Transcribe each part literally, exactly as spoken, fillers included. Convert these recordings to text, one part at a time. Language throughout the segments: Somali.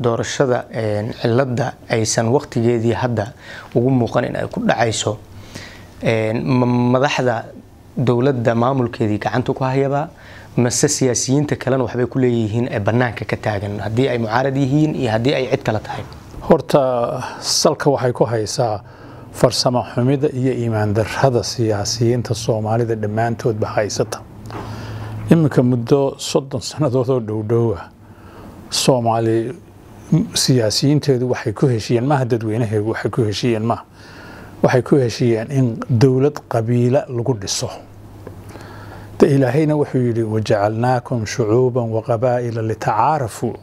doorashada cilada aysan waqtigeedii hadda ugu muuqan in ay ku dhacayso madaxda dawladda maamulkeedii gacanta ku hayaba mase siyaasiyiinta kalena waxbay ku leeyihiin ee banaanka ka taagan hadii ay mucaarad yihiin iyo hadii ay cid kala tahay horta salka waxay ku haysaa farsamo xumida iyo iimaan darrada siyaasiyiinta Soomaalida dhamaantood ba haysata imika muddo soddon sanadood oo dhowdhow Soomaali siyaasiyiinteedu waxay ku heshiyeen ma dadweynaheedu waxay ku heshiyeen ma waxay ku heshiyeen in dawlad qabiila lagu dhiso ta ilaahayna wuxuu yiri waja'alnaakum shu'uuban wa qabaa'ila litacaarafu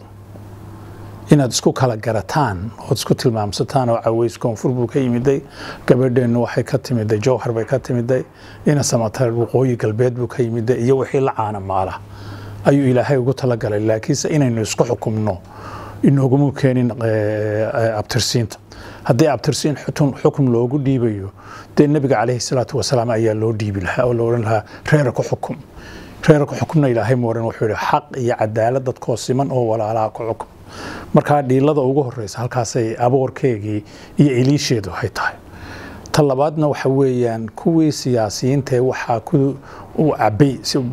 inaad isku kala garataan oo isku tilmaamsataan oo caways koonfur buu ka yimiday gabadheenu waxay ka timiday jowhar bay ka timiday ina samatar waqooyi galbeed buu ka yimiday iyo wixii la caana maala ayuu ilaahay ugu tala galay laakiin inaynu isku xukumno inoogu keenin abtirsiinta haddii abtirsiin xukum loogu dhiibayo dee nabiga calayhi salaatu wasalaam ayaa loo dhiibi lahaa oo loo oran lahaa reer ku xukum reer ku xukumna ilaahay mooran wuxuu yiri xaq iyo cadaalad dadkoo siman oo walaalaha ku xukum marka dhiilada ugu horeysa halkaas ay aboorkeegii iyo iliisheedu hay tahay talabaadna waxa weeyaan kuwii siyaasiyiinta waxa ku u cabay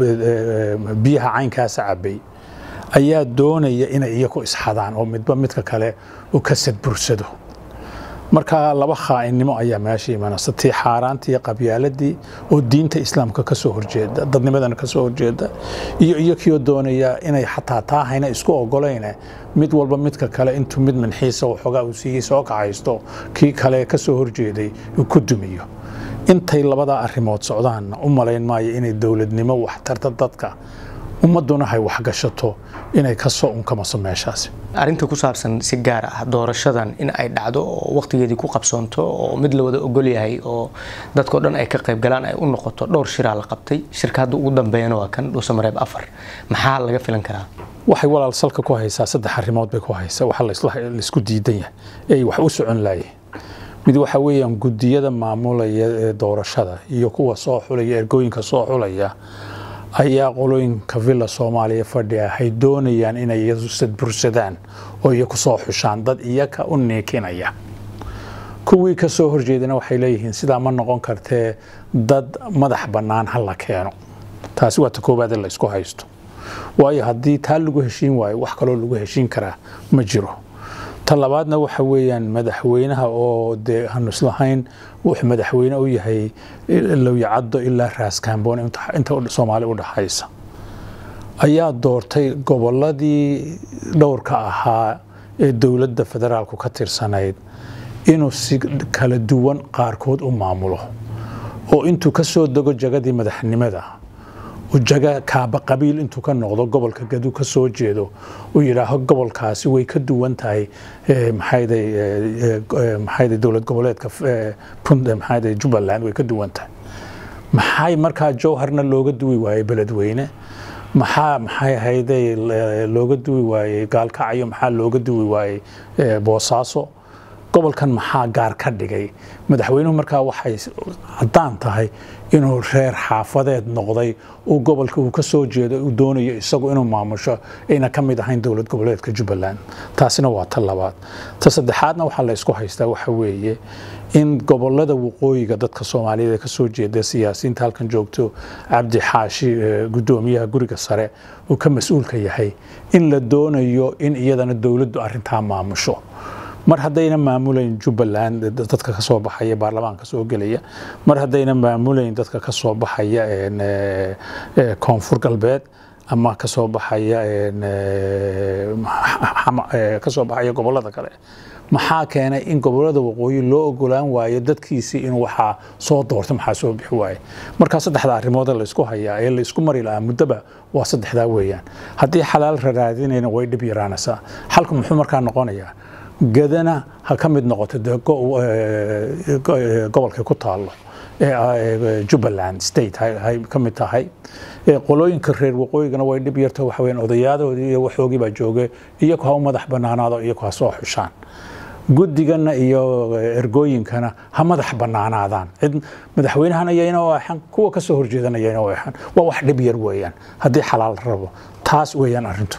biyaha caynkaas cabay ayaa doonaya inay iyagu isxadaan oo midba midka kale uu ka sadbursado marka laba khaainimo ayaa meesha imanaysa tii xaaraantii iyo qabyaaladii oo diinta islaamka ka soo horjeeda dadnimadana ka soo horjeeda iyo iyakii doonaya inay xataa taahayna isku ogolayna mid walba midka kale intuu mid manxiisa oo xogaa uu siiyay soo kacaysto kii kale ka soo horjeeday uu ku dumiyo intay labada arrimood socdaan u malayn maayo inay dawladnimo wax tarta dadka ummaduna hay wax gashato inay ka soo unkamaso meeshaas arinta ku saabsan si gaar ah doorashadan in ay dhacdo oo waqtigeedii ku qabsoonto oo mid la wada ogol yahay oo dadka dhan ay ka qayb galaan ay u noqoto dhowr shir la qabtay shirkadu ugu dambeeyana waa kan Dhuusamareeb afar maxaa laga filan karaa waxay walaal salka ku haysaa saddex arrimood bay ku haysaa waxa la isku diidan yahay ee wax u socon laayay mid waxa weeyaan gudiyada maamulaya ee doorashada iyo kuwa soo xulaya ergooyinka soo xulaya ayaa qolooyinka villa Soomaaliya fadhiya hay doonayaan inay iyagu sadbursadaan oo iyagu soo xushaan dad iyaga u neekinaya kuwii ka soo horjeedana waxay leeyihiin sida ma noqon kartee dad madax banaan hal la keeno taasi waa takoobaad la isku haysto waayo haddii taa lagu heshiin waayo wax kale oo lagu heshiin karaa ma jiro talabaadna waxa weeyaan madaxweynaha oo de aan islahayn wuxuu madaxweyne u yahay loo yacado ilaa raas kaamboon inta Soomaali u dhaxaysa ayaa doortay goboladii dhowrka ahaa ee dawladda federaalku ka tirsanayd inuu si kala duwan qaarkood u maamulo oo intuu ka soo dago jagadii madaxnimada ujaga kaaba qabiil intuu ka noqdo gobolka gadu ka soo jeedo oo yiraaho gobolkaasi way ka duwan tahay maxayday maxayday dawlad goboleedka puntland maxayday Jubbaland way ka duwan tahay maxay marka jowharna looga duwi waayay beledweyne maxaa maxay hayday looga duwi waayay gaalkacyo maxaa looga duwi waayay Boosaaso gobolkan maxaa gaar ka dhigay madaxweynuhu markaa waxay cadaan tahay inuu reer xaafadeed noqday oo gobolka uu ka soo jeedo uu doonayo isagu inuu maamusho ina ka mid ahayn dawlad goboleedka Jubbaland taasina waa talabaad ta saddexaadna waxa la isku haystaa waxa weeye in gobolada waqooyiga dadka Soomaaliyeed ka soo jeeda siyaasiyiinta halkan joogto Cabdi Xaashi gudoomiyaha guriga sare uu ka mas'uulka yahay in la doonayo in iyadana dawladdu arinta maamusho mar haddayna maamulayn Jubbaland dadka ka soo baxaya baarlamaanka soo galaya mar haddayna maamulayn dadka ka soo baxaya ee koonfur galbeed ama ka soo baxaya ee ka soo baxaya gobolada kale maxaa keenay in gobolada waqooyi loo ogolaan waayo dadkiisi in waxa soo doorto maxaa soo bixi waayay marka saddexda arrimood la isku hayaa ee la isku mari lahaa mudaba waa saddexda weeyaan haddii xalaal raadinayna way dhib yaraanaysaa halka muxuu markaa noqonayaa gadana ha ka mid noqoto gobolka ku taalo ee Jubbaland state hay ka mid tahay ee qolooyinka reer waqooyigana way dhib yarto waxa weyn odayadoodii iyo waxoogii ba joogay iyo ku madax banaanaado iyo ku soo xushaan gudigana iyo ergooyinkana ha madax banaanaadaan cid madaxweynahan ayayna waxan kuwa ka soo horjeedanayayna waxan waa wax dhib yar weeyaan hadii xalaal rabo taas weeyaan arintu